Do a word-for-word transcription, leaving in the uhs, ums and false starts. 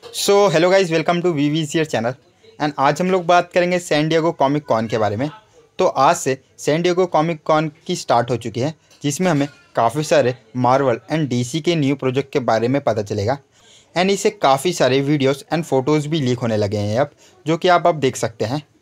So hello guys, welcome to V V C uh channel. And आज हम लोग बात करेंगे सैन डिएगो कॉमिक कॉन के बारे में। तो आज से सैन डिएगो कॉमिक कॉन की स्टार्ट हो चुकी है, जिसमें हमें काफ़ी सारे मार्वल एंड डीसी के न्यू प्रोजेक्ट के बारे में पता चलेगा। एंड इससे काफ़ी सारे वीडियोस एंड फोटोज़ भी लीक होने लगे हैं अब, जो कि आप अब देख सकते हैं।